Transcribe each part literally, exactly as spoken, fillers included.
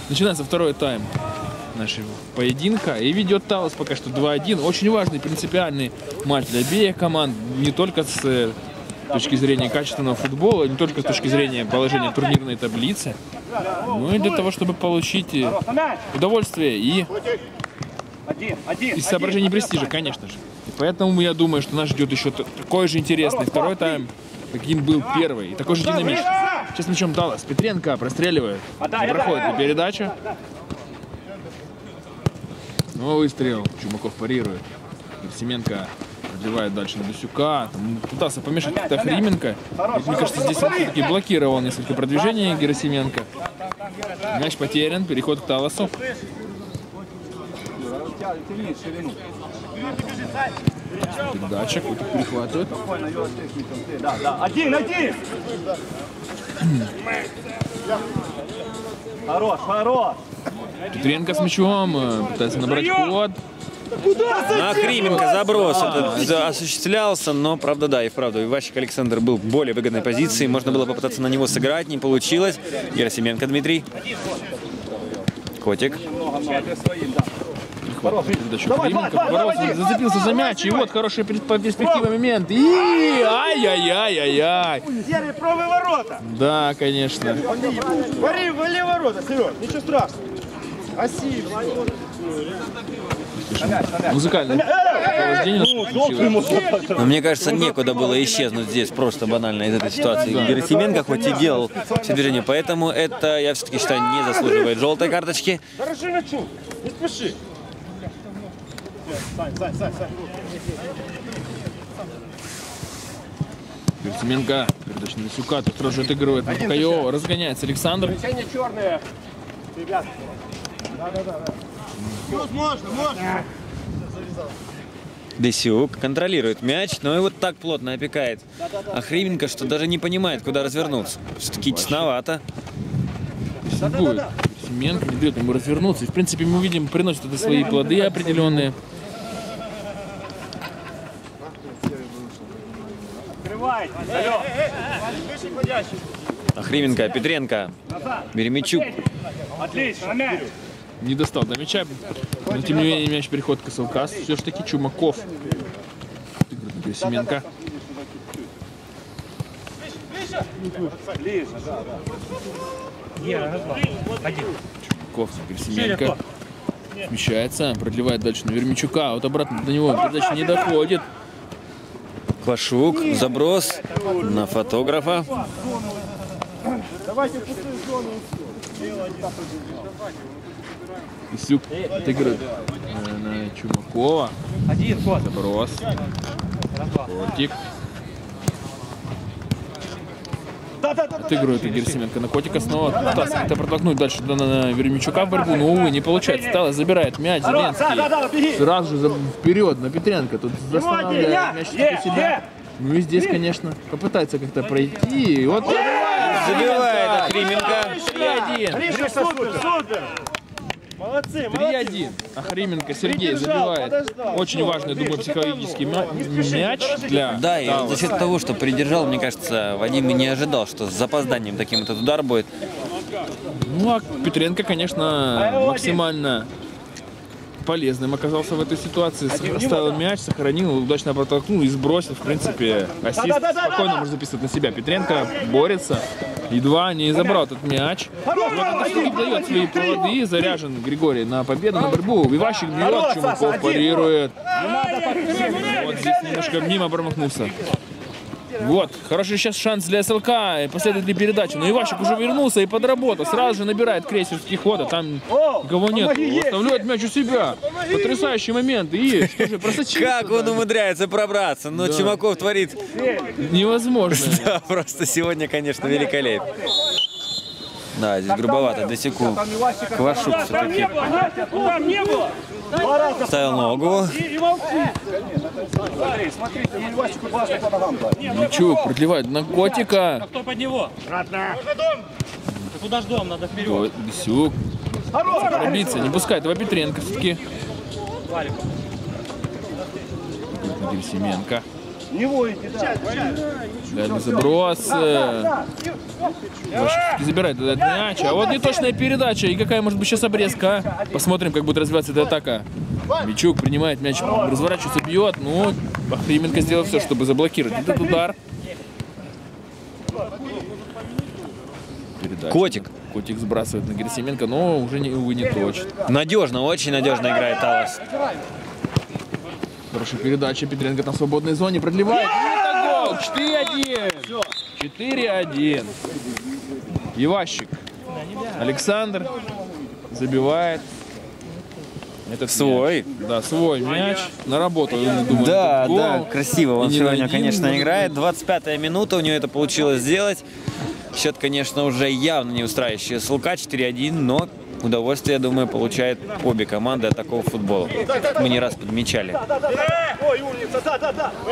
Начинается второй тайм нашего поединка. И ведет Талос пока что два один. Очень важный, принципиальный матч для обеих команд. Не только с точки зрения качественного футбола, не только с точки зрения положения турнирной таблицы, но и для того, чтобы получить удовольствие и из соображений престижа, конечно же. И поэтому я думаю, что нас ждет еще такой же интересный второй тайм, каким был первый. И такой же динамичный. Сейчас мячом Талос. Петренко простреливает. Не проходит ли передача. Но выстрел. Чумаков парирует. Герасименко продлевает дальше на Дусюка. Там пытался помешать как-то Охрименко. Мне кажется, здесь он все-таки блокировал несколько продвижений Герасименко. Мяч потерян. Переход к Талосу. Передача. Котик перехватывает. Один, один! Хорош, хорош! Петренко с мячом. Пытается набрать ход. На Охрименко заброс этот осуществлялся, но правда, да, и вправду Иващик Александр был в более выгодной позиции. Можно было попытаться на него сыграть, не получилось. Герасименко Дмитрий. Котик. Передачу Охрименко. Поборолся, зацепился за мяч. И вот хороший по перспективе момент. И ай-яй-яй-яй-яй. Серый, пробуй ворота! Да, конечно. Вали, вали ворота, Серег, ничего страшного. Оси, Музыкальное сопровождение. Но мне кажется, некуда было исчезнуть здесь просто банально из этой ситуации. Герасименко хоть и делал все движения, поэтому это, я все-таки считаю, не заслуживает желтой карточки. Хорошо, мячу, не спеши. Сань, Сань, Сань, Сань. Герасименко, передача на Дусюка, тут тоже отыгрывает на Бакаева, разгоняется Александр. Решение черное. Ребят. Да, да, да. Можно, можно. Десюк контролирует мяч, но и вот так плотно опекает Охрименко, что даже не понимает, куда развернуться. Все-таки тесновато. Будет. Герасименко не дает ему развернуться. И, в принципе, мы видим, приносит это свои плоды определенные. Открывай. Охрименко, Петренко, Веремичук. Отлично, мяч. Не достал до мяча, но тем не менее мяч переход к СЛК. Все-таки Чумаков. Герасименко. Чумаков, Герасименко. Смещается, продлевает дальше на Веремичука. Вот обратно до него передача не доходит. Квашук, заброс на фотографа. Давайте пустую зону. Исюк отыгрывает на Чумакова. Один ход. Заброс. Котик. Отыгрывает Герасименко на Котика снова. Пытался как-то протолкнуть дальше на Веремичука в борьбу, но, увы, не получается. Талос забирает мяч. Зеленский сразу же вперед на Петренко. Тут застанавливает мяч у себя. Ну и здесь, конечно, попытается как-то пройти. И вот Забивает Охрименко. три один. Супер, супер. Молодцы, три один. Охрименко Сергей забивает. Очень важный, думаю, психологический мяч для Да, и Талоса. за счет того, что придержал, мне кажется, Вадим и не ожидал, что с запозданием таким этот удар будет. Ну, а Петренко, конечно, максимально полезным оказался в этой ситуации. Оставил мяч, сохранил, удачно протолкнул и сбросил. В принципе, ассист спокойно можно записывать на себя. Петренко борется, едва не забрал этот мяч. Вот это все-таки дает свои плоды. Заряжен Григорий на победу, на борьбу. Иващик бьет, Чумаков парирует. Вот здесь немножко мимо промахнулся. Вот, хороший сейчас шанс для СЛК, и последует ли передача. Но Иващик уже вернулся и подработал. Сразу же набирает крейсерский ход, а там никого нет. Оставляет мяч у себя. Потрясающий момент. И скажи, просочился. Как он умудряется пробраться. Но Да. Чумаков творит. Невозможно. Да, просто сегодня, конечно, великолепно. Да, здесь грубовато. Досеку. Квашук все-таки ставил ногу. Мячук продлевает на Котика. Кто под него? Обратно. Куда ждем? Надо вперед. Вот, Десюк. Пробиться, не пускает его Петренко все-таки. Герасименко. Не воете, да. Дальний заброс. Вашик забирает этот мяч. А вот неточная передача. И какая может быть сейчас обрезка? А? Посмотрим, как будет развиваться эта атака. Мячук принимает мяч, разворачивается, бьет. Ну, Охрименко сделал все, чтобы заблокировать этот удар. Передача. Котик. Котик сбрасывает на Герасименко, но уже не, увы, не точно. Надежно, очень надежно играет Талас. Хорошая передача. Петренко там в свободной зоне продлевает. И это гол! четыре один. четыре один. Иващик. Александр забивает. Это Свой. Мяч. Да, свой мяч. На работу, я думаю, Да, гол. да, красиво. Он И не сегодня, один, конечно, может играет. быть. двадцать пятая минута, у него это получилось сделать. Счет, конечно, уже явно не устраивающий СЛК четыре один, но удовольствие, я думаю, получает обе команды от такого футбола. Мы не раз подмечали. Ой, умница, да, да, да.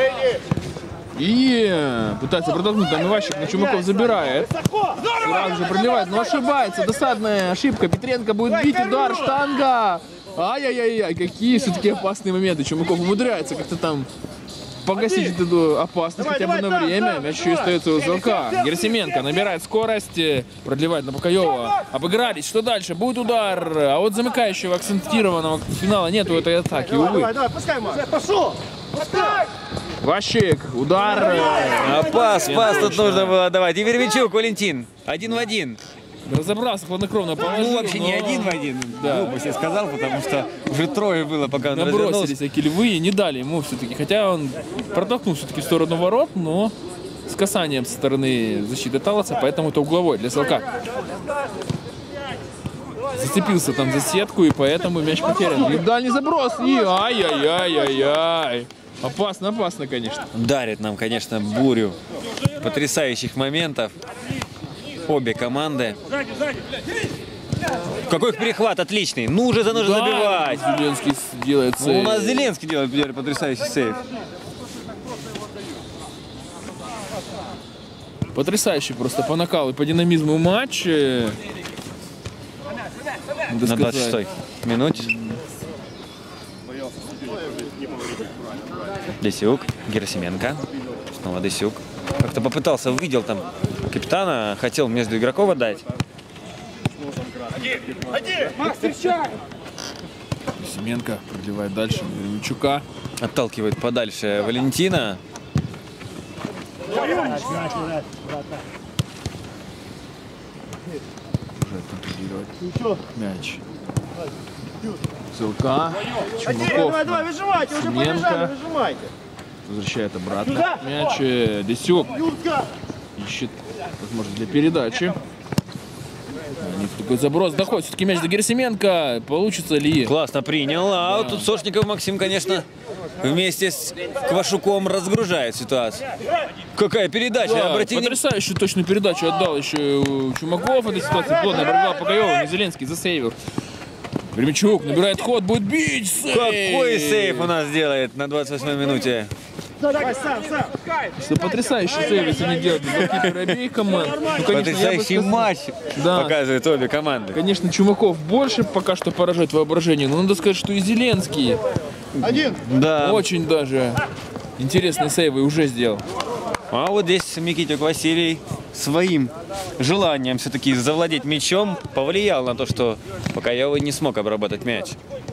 И пытается протолкнуть там Иващик, но Чумаков забирает. Сразу же продлевает, но ошибается. Досадная ошибка. Петренко будет бить, удар, штанга. Ай-яй-яй-яй, какие все-таки опасные моменты. Чумаков умудряется как-то там погасить эту опасность хотя бы на время. Мяч еще и остается у СЛК. Герасименко набирает скорость, продлевает на Бакаева. Обыгрались. Что дальше? Будет удар. А вот замыкающего, акцентированного финала нету этой атаки, увы. Давай, давай, пускай, Макс. Пошел. Пускай. Ващик, удар. А пас, пас тут нужно было давать. И Вервичук, Валентин. Один в один. Разобрался, хладнокровно положил. Ну, вообще не но один в один. Да. Глупость я сказал, потому что уже трое было, пока он Набросились развернулся. такие львы и не дали ему все-таки. Хотя он протолкнул все-таки в сторону ворот, но с касанием со стороны защиты Таласа, поэтому это угловой для СЛК. Зацепился там за сетку, и поэтому мяч потерян. И дальний заброс, и ай-яй-яй-яй-яй. Опасно, опасно, конечно. Дарит нам, конечно, бурю потрясающих моментов. Обе команды. Какой их перехват отличный. Ну, уже за нужно забивать. Зеленский делает сейв. Ну, у нас Зеленский делает потрясающий сейв. Потрясающий просто по накалу и по динамизму матч. Надо На сказать. двадцать шестой минуте. Десюк, Герасименко. Снова Десюк. Как-то попытался, увидел там капитана, хотел между игроков отдать. Семенко продлевает дальше. Вервичука. Отталкивает подальше Валентина. Мяч. СЛК. Чумаков. Давай, давай, выжимайте, уже Семенко. побежали, выжимайте. Возвращает обратно. Мяч. э, Десюк Юрка. ищет возможность для передачи. Нет, такой заброс. Доходит все-таки мяч до Герасименко. Получится ли? Классно принял. А вот тут Сошников Максим, конечно, вместе с Квашуком разгружает ситуацию. Какая передача, Да, обрати внимание. потрясающую точную передачу отдал еще Чумаков в этой ситуации. Плотно оборвал Бакаева, но Зеленский засейвил. Вервичук набирает ход, будет бить. Сейв! Какой сейф у нас делает на двадцать восьмой минуте. Давай, сам, сам. Что потрясающий сейв, если не делать голкиперы обеих команд. Ну, конечно, я бы Потрясающий сказал- матч Да. показывают обе команды. Конечно, Чумаков больше пока что поражает воображение, но надо сказать, что и Зеленский Один. Да. очень даже интересные сейвы уже сделал. А вот здесь Микитюк Василий своим желанием все-таки завладеть мячом повлиял на то, что Бакаева не смог обработать мяч.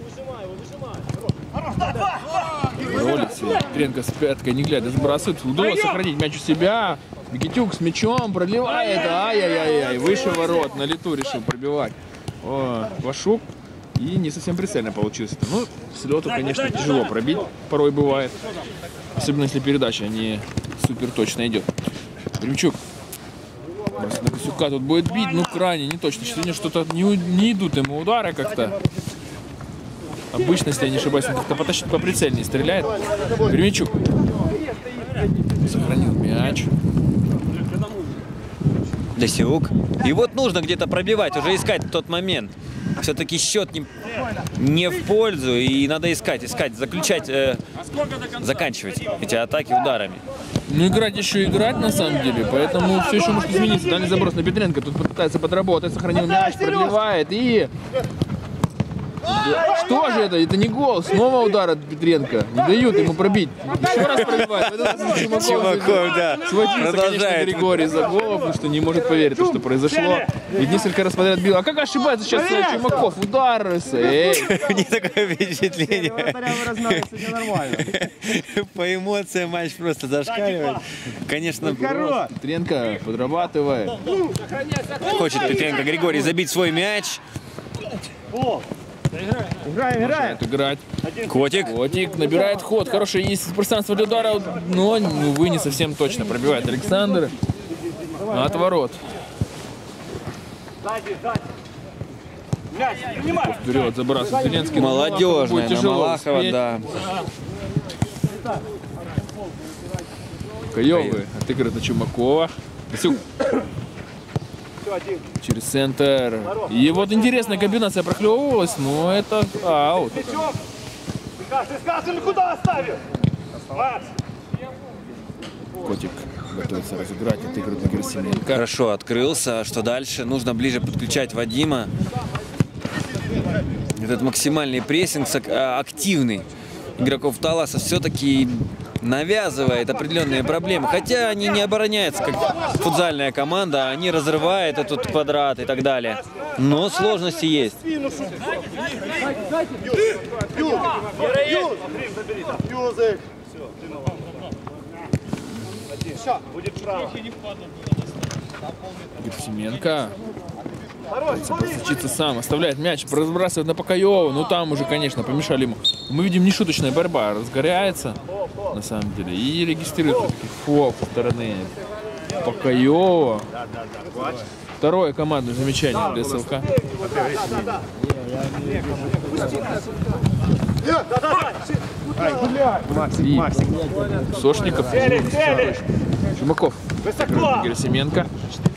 Ролится, Петренко с пяткой, не глядя, сбрасывает. Удалось сохранить мяч у себя. Микитюк с мячом продлевает. Ай-яй-яй-яй. Выше ворот. На лету решил пробивать. О, Вашук. И не совсем прицельно получилось это. Ну, с лету, конечно, тяжело пробить. Порой бывает. Особенно, если передача не супер точно идет. Вервичук. Бросит на Косюка. Тут будет бить. Ну, крайне не точно. Сегодня что-то не, не идут ему удары как-то. Обычно, если я не ошибаюсь, он как-то потащит поприцельнее стреляет. Вервичук. Сохранил мяч. Десюк. И вот нужно где-то пробивать, уже искать тот момент. Все-таки счет не, не в пользу, и надо искать, искать, заключать, э, заканчивать эти атаки ударами. Ну, играть еще играть, на самом деле, поэтому все еще может измениться. Дальний заброс на Петренко. Тут пытается подработать, сохранил мяч, продлевает и... Да, что же это? Это не гол. Снова удар от Петренко. Не дают ему пробить. Еще раз пробивает. Чумаков, Чумаков, да, схватился, продолжает. конечно, Григорий за голову, потому что не может поверить, что произошло. Ведь несколько раз подряд бил. А как ошибается сейчас Чумаков? Удар. Эй. Не такое впечатление. По эмоциям матч просто зашкаливает. Конечно, Петренко подрабатывает. хочет Петренко Григорий забить свой мяч. Играем, играем. Начинает играть. Котик. Котик набирает ход. Хорошее есть пространство для удара, но, увы, не совсем точно пробивает Александр. От ворот. Вперед забрасывает Зеленский. Молодежная, на Малахова, успеть. да. Каёвы отыгрывает на Чумакова. Васюк. Через центр. И вот интересная комбинация проклевывалась, но это аут. Котик готовится разыграть, отыгрывает на Герасименко. Хорошо открылся. Что дальше? Нужно ближе подключать Вадима. Этот максимальный прессинг активный игроков Таласа все-таки навязывает определенные проблемы. Хотя они не обороняются, как футзальная команда, они разрывают этот квадрат и так далее. Но сложности есть. Герасименко. Просочится сам, оставляет мяч, разбрасывает на Покаева. Ну там уже, конечно, помешали ему. Мы видим нешуточная борьба, разгоряется на самом деле. И регистрирует все-таки фол со стороны Покаева. Второе командное замечание для СЛК. И Сошников, Чумаков, Герасименко.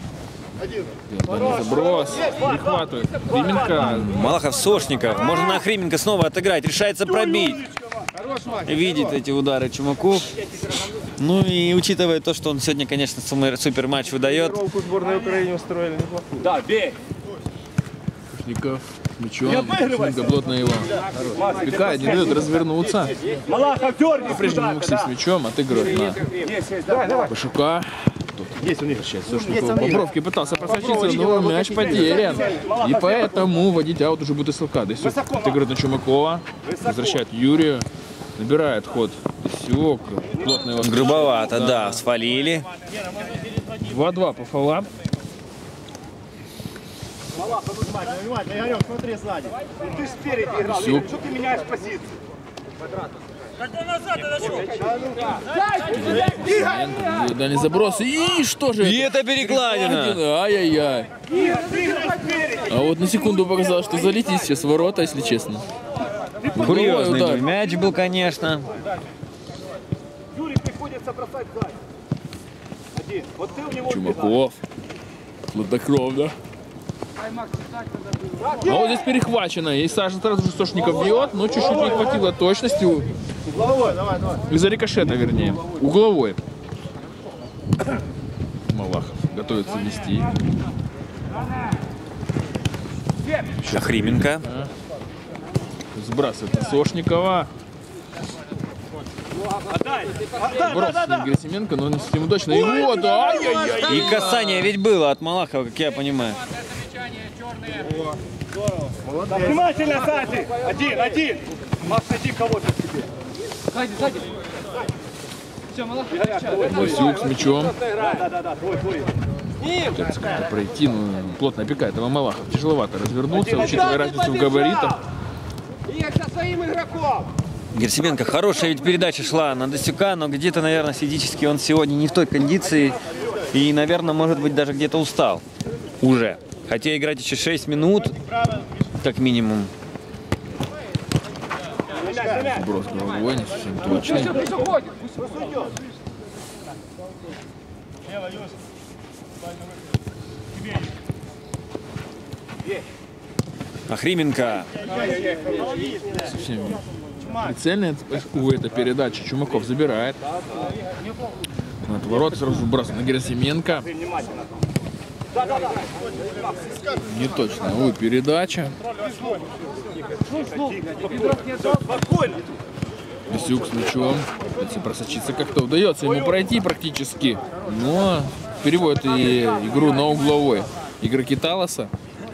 Заброс, перехватывает. Хрименко. Малахов, Сошников. Можно на Хрименко снова отыграть. Решается пробить. Видит эти удары Чумаков. Ну и учитывая то, что он сегодня, конечно, супер матч выдает. Сборной Украины устроили неплохую. Да, бей. Сошников с мячом. Хрименко плотно его пикает, не дает развернуться. Малахов, дергай. По-прежнему Максим с мячом отыгрывает на Пашука. Есть у них. По бровке пытался просочиться, но мяч потерян. И поэтому водить аут уже будет СЛК. Десюк отыгрывает на Чумакова. Возвращает Юрию. Набирает ход Десюк. Плотно его. Грубовато, да, свалили. два-два по фолам. Малахов, внимательно, внимательно. Игорек, смотри сзади. Ты спереди играл. Что ты меняешь позицию? Дальний заброс. И что же И это? это перекладина. Ай-яй-яй. А вот на секунду показалось, что залетит сейчас в ворота, если честно. Курьезный удар. мяч был, конечно. Юрий, приходится бросать сзади. Один. Вот ты у него Чумаков. Хладнокровно. А вот здесь перехвачено. И Саша сразу же Сошников бьет, но чуть-чуть не хватило точности. угловой, давай, давай. Из-за рикошета, вернее. Угловой. Малахов готовится вести. Хрименко. Сбрасывает на Сошникова. Брос на Герасименко, но не совсем удачно. И вот, ай-яй-яй. И касание ведь было от Малахова, как я понимаю. Внимательно, сзади. Один, один. Макс, найди кого-то себе. Сзади, сзади. Все, Малахов. Васюк с мячом. Да, да, да, да, твой, твой. Пытается как-то пройти, но плотно опекает его Малахов. Тяжеловато развернуться, учитывая разницу в габаритах. Игорь, со своим игроком. Герасименко, хорошая ведь передача шла на Досюка, но где-то, наверное, физически он сегодня не в той кондиции. И, наверное, может быть, даже где-то устал. Уже. Хотя играть еще шесть минут, как минимум. Брос головой, не совсем точный. Ахрименко. Совсем прицельная, увы, эта передача. Чумаков забирает. От ворот сразу вбрасывает на Герасименко. Не точно, увы, передача. Десюк с мячом. Если просочиться как-то удается ему пройти практически. Но переводит и игру на угловой. Игроки Талоса.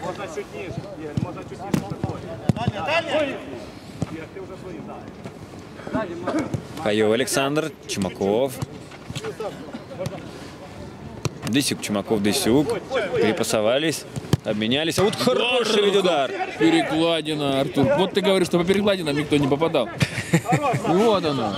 Пакаев Александр, Чумаков. Десюк, Чумаков, Десюк. Перепасовались, обменялись. А вот хороший ведь удар. Перекладина, Артур. Вот ты говоришь, что по перекладинам никто не попадал. И вот она.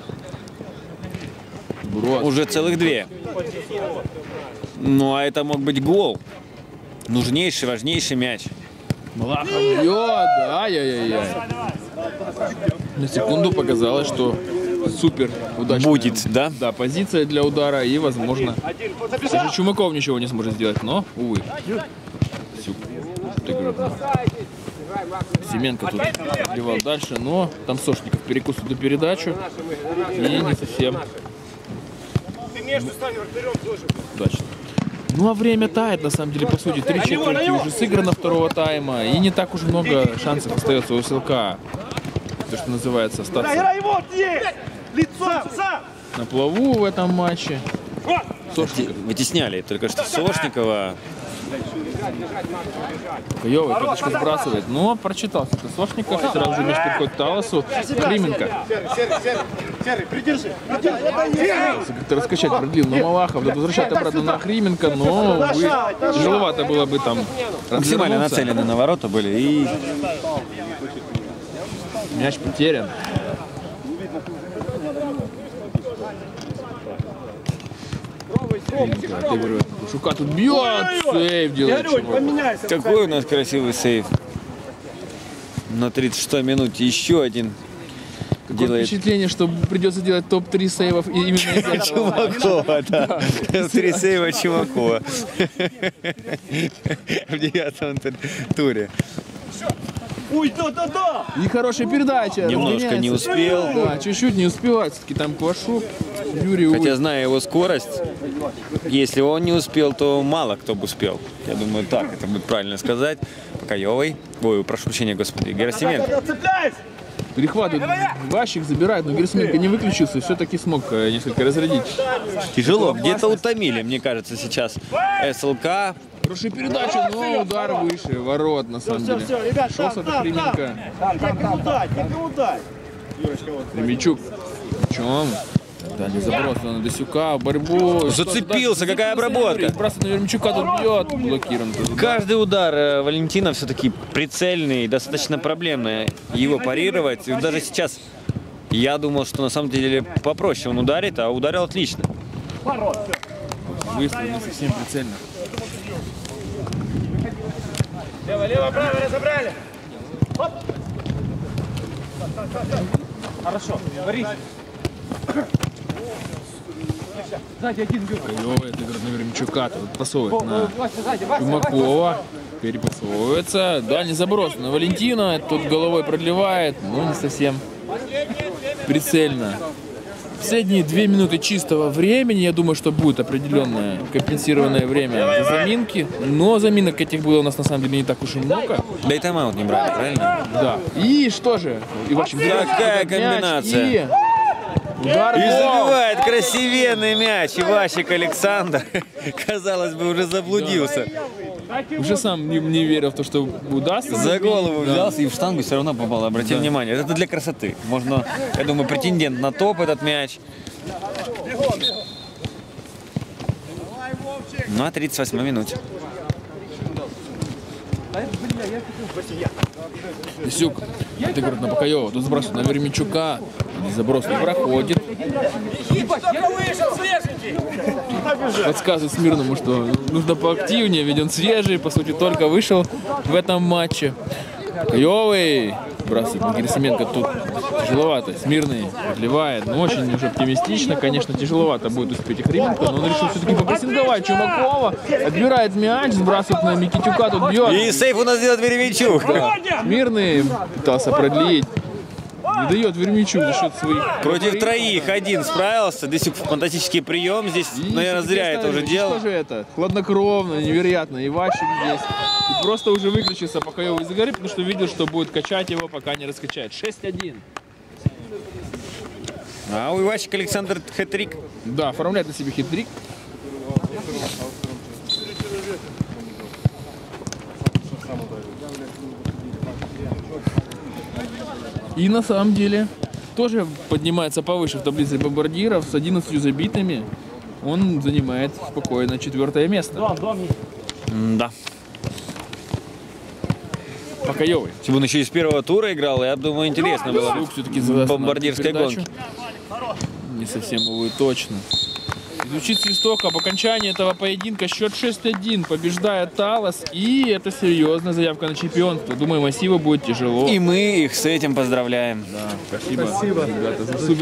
Брос. Уже целых две. Ну, а это мог быть гол. Нужнейший, важнейший мяч. Малахов бьет. Ай-яй-яй. На секунду показалось, что супер удачная. Будет, да? Да, позиция для удара и, возможно, даже Чумаков ничего не сможет сделать, но, увы. Семенко тут отбивал дальше, но там Сошников перекусил эту передачу и не совсем удачно. Ну а время тает, на самом деле, по сути, три четверти уже сыграно второго тайма, и не так уж много шансов остается у СЛК, то, что называется, остаться на плаву в этом матче. Сошников. Вытесняли только что Сошникова. Пакаевый пяточку сбрасывает, но прочитался это Сошников, сразу же мяч переходит к Талосу. Хрименко. Как-то раскачать продлил, но Малахов возвращает обратно на Хрименко, но, увы, тяжеловато было бы там Максимально развернуться. нацелены на ворота были и... Мяч потерян. Хрименко отыгрывает. Шука тут бьет, сейв делает. Чумаков. Какой у нас красивый сейв. На тридцать шестой минуте еще один. Такое Делает впечатление, что придется делать топ три сейвов и именно из этого. Чумакова, да. Три сейва Чумакова. В девятом туре. Ой, да-да-да! И хорошая передача. Немножко не разгоняется. успел. Да, чуть-чуть не успевает. Все-таки там Квашук, Юрий, увы. Хотя, зная его скорость, если он не успел, то мало кто бы успел. Я думаю, так это будет правильно сказать. Пакаевой. Ой, прошу прощения, господи. Герасименко. Перехватывает, Ващик забирает, но Герасименко не выключился, все-таки смог э, несколько разрядить. Тяжело. Где-то утомили, мне кажется, сейчас СЛК. Хорошая передача, но удар выше, ворот на самом деле. Шелся от Хрименко. Ремичук. Чем? Да, не заброс на Десюка, борьбу. Зацепился, какая обработка. Просто на Вермичука тут бьет, блокирован. тоже. Каждый удар э, Валентина все-таки прицельный, достаточно проблемный. Его парировать. И даже сейчас я думал, что на самом деле попроще он ударит, а ударил отлично. Выстрел не совсем прицельно. Лево, лево, право, разобрали. Хорошо, борись. Сзади один бил. Пакаевый отыгрывает на Вермичука, тут пасовывает на Вася, сзади, Вася. Чумакова. Перепасовывается. Дальний заброс на Валентина. Тут головой продлевает, но не совсем прицельно. Последние две минуты чистого времени. Я думаю, что будет определенное компенсированное время за заминки. Но заминок этих было у нас на самом деле не так уж и много. Да и тайм-аут не брали, правильно? Да. И что же? И, в общем, Какая мяч, комбинация. И удар И гол. забивает красивенный мяч. Иващик Александр, казалось бы, уже заблудился. Уже сам не, не верил в то, что удастся. За голову Да. взялся и в штангу все равно попал. Обрати Да. внимание, это для красоты. Можно, я думаю, претендент на топ этот мяч. На тридцать восьмой минуте. Десюк отыгрывает на Пакаева. Тут сбрасывает на Вермичука. Заброс не проходит. Подсказывает Смирному, что нужно поактивнее, ведь он свежий, по сути, только вышел в этом матче. Пакаевый бросает на Герасименко, тут тяжеловато. Смирный отливает, но очень уже оптимистично. Конечно, тяжеловато будет успеть и Хрименко, но он решил все-таки попрессинговать Чумакова. Отбирает мяч, сбрасывает на Микитюка, тут бьет. И сейф у нас делает Веремичук. Да. Смирный пытался продлить. Не дает Вермичук за счет своих. Против троих один справился. Десюк фантастический прием. Здесь, И, наверное, зря это уже видишь, делал. Что же это? Хладнокровно, невероятно. И Ващик здесь. И просто уже выключился Покаёв из игры, потому что видел, что будет качать его, пока не раскачает. шесть один. А у Иващика Александр хэт-трик. Да, оформляет на себе хитрик. И на самом деле тоже поднимается повыше в таблице бомбардиров с одиннадцатью забитыми. Он занимает спокойно четвертое место. Да. Покаёвый. Если бы он еще из первого тура играл, я думаю, интересно было. Звук все-таки задаст на Бомбардирской передачу. гонки. Не совсем увы, точно. И звучит свисток об окончании этого поединка. Счет шесть один. Побеждает Талос. И это серьезная заявка на чемпионство. Думаю, массиву будет тяжело. И мы их с этим поздравляем. Да, спасибо, спасибо. Ребята, за супер.